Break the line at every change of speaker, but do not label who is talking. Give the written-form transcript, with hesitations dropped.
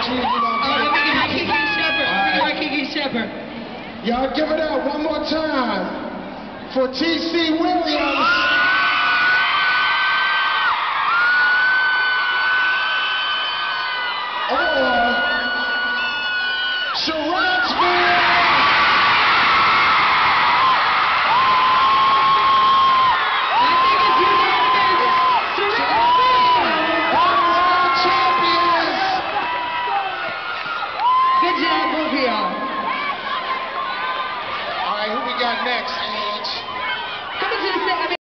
Kiki Shepard.
Y'all give it up one more time for T.C. Williams.